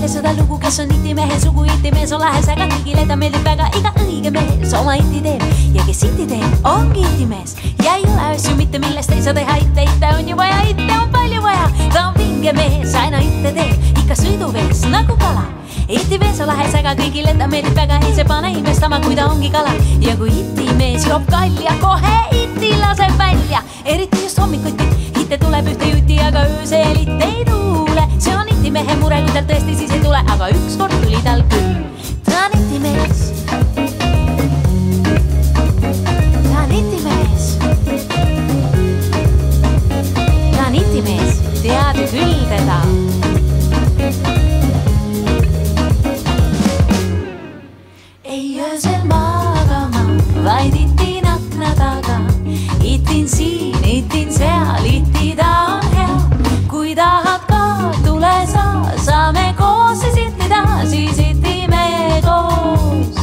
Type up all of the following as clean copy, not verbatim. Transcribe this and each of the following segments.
meile seda lugu, kes on itimehe sugu, itimees on lähes, aga kõigile ta meeldib väga, iga õige mees oma iti teeb ja kes iti teeb, ongi itimees ja ei ole asju mitte millest ei saa teha, ite on ju vaja, ite on palju vaja, ta on vinge mees, aina ite teeb, ikka sõiduvees nagu kala. Itimees on lähes, aga kõigile ta meeldib väga, ei see pane imestama, kui ta ongi kala ja kui itimees joob kalja, kohe iti laseb välja, eriti just hommikuti, ite tuleb ühte juti, aga öösel ite ei tuule, see on itimehe mure, kui tal tõesti siis ei tule, aga ükskord tuli tal küll. Ta on itimees, ta on itimees, ta on itimees, tead ju küll teda. Ei öösel magama, vaid itin akna taga, itin siin, itin seal, iti ta on hea. Kui tahad ka, tule sa, saame koos siis itida, siis itime koos.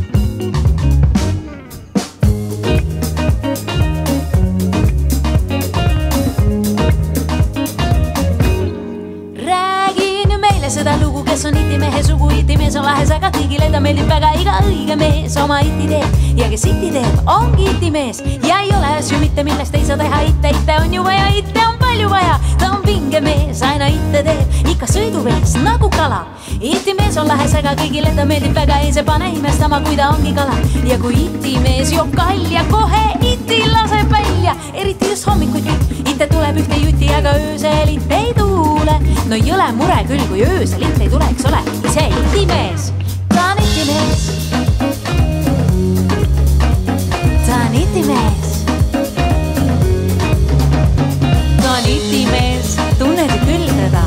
Räägi nüüd meile seda lugu, kes on itimehe sugu, itimees on lähes, aga kõigile ta meeldib väga, iga õige mees oma iti teeb ja kes iti teeb, ongi itimees ja ei ole asju mitte millest ei saa teha, ite on ju vaja, ite on palju vaja, ta on vinge mees, aina ite teeb, ikka sõiduvees nagu kala. Itimees on lähes, aga kõigile ta meeldib väga, ei see pane imestama, kui ta ongi kala ja kui itimees joob kalja, kohe iti laseb välja, eriti just hommikuti, ite tuleb ühte juti, aga öösel ite ei tuule. No jõle mure küll, kui öösel ite ei tule, eks ole, ise itimees, ta on itimees, ta on itimees, ta on itimees, tunned ju küll teda.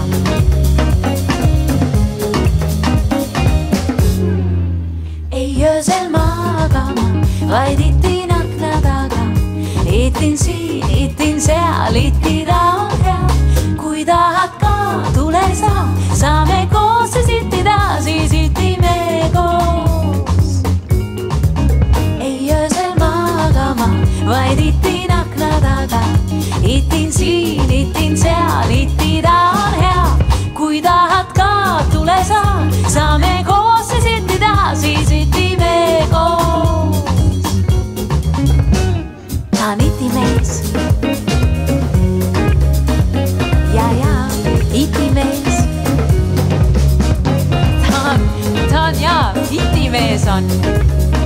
Ei öösel magama, vaid itin akna taga, itin siin, itin seal, iti ta on hea. Kui tahad ka, tule sa, saame koos siis itida, siis itime koos. Ei öösel magama, vaid itin akna taga, itin siin, itin seal, iti ta on hea. Kui tahad ka, tule sa, saame koos siis itida, siis itime koos. Ta on itimees, itimees, ta on jaa, itimees on.